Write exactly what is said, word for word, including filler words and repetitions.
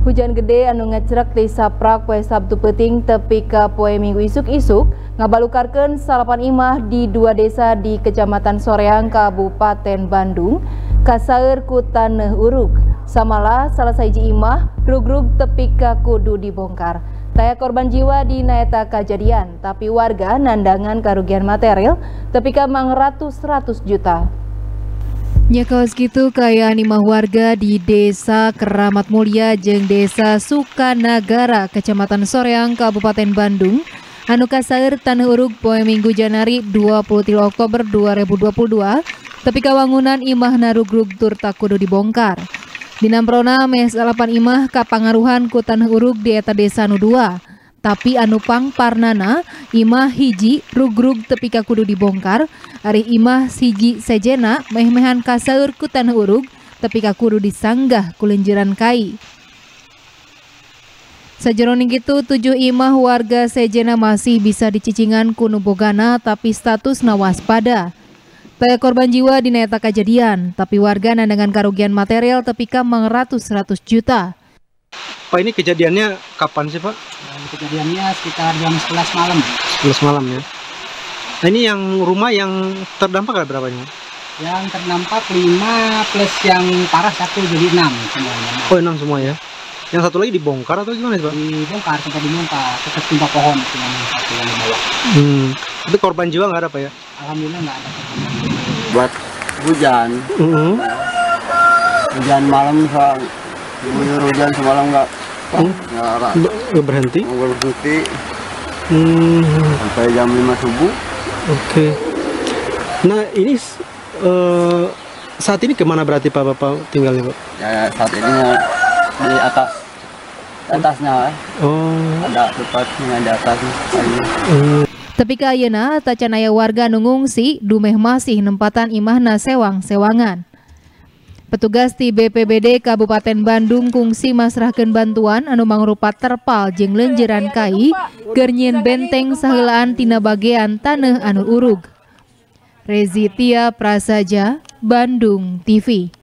Hujan gede anu ngecrek di saprak poe Sabtu peuting tepi ka poe Minggu isuk-isuk ngabalukarkeun salapan imah di dua desa di Kecamatan Soreang, Kabupaten Bandung kasaeur ku taneuh urug. Samala salah sahiji imah rugrug tepi ka kudu dibongkar. Taya korban jiwa di naeta kajadian, tapi warga nandangan karugian material tepi ka mang ratus-ratus juta. Nya kaos kitu kayaan imah warga di Desa Keramat Mulia jeung Desa Sukanagara, Kecamatan Soreang, Kabupaten Bandung, anu kasaeur taneuh urug poe Minggu Janari dua puluh tilu Oktober dua ribu dua puluh dua, tepi ka wangunan imahna rugrug tur tak kudu dibongkar. Dinamprona meh salapan imah kapangaruhan ku taneuh urug di eta desa nu dua. Tapi anu pangparnana imah hiji rugrug tepi ka kudu dibongkar, ari imah siji sejena meh-mehan kasaeur ku taneuh urug tepi ka kudu disanggah ku leunjeuran kai. Sajeroning kitu tujuh imah warga sejena masih bisa dicicingan ku nu bogana tapi statusna waspada. Taya korban jiwa dina eta kajadian, tapi warga nandangan karugian material tepi ka mang ratus-ratus juta. Pak, ini kejadiannya kapan sih, Pak? Kejadiannya sekitar jam sebelas malam. sebelas malam ya. Nah, ini yang rumah yang terdampak ada berapa ini? Yang terdampak lima plus yang parah satu, jadi enam semuanya. Oh, enam semua ya. Yang satu lagi dibongkar atau gimana sih, Pak? Dibongkar, sempat dibongkar, tetap timpa pohon yang satu yang bawah. Hmm. Tapi korban jiwa nggak ada, Pak ya? Alhamdulillah nggak ada. Buat hujan, uh -huh. hujan malam soal hujan semalam nggak hmm. nggak berhenti, nggak berhenti hmm. sampai jam lima subuh. Oke. Okay. Nah ini uh, saat ini kemana berarti Pak Bapak tinggalnya, Pak? Ya saat ini di atas, di atasnya. Oh. Ada tempatnya di atasnya. Hmm. Tepi ka ayeuna tacan aya warga nu ngungsi dumeh masih nempatan imahna sewang-sewangan. Petugas ti B P B D Kabupaten Bandung kungsi masrahkeun bantuan anu mangrupa terpal jeung leunjeuran kai keur nyieun benteng saheulaan tina bagean taneuh anu urug. Rezi Tia Prasaja, Bandung T V.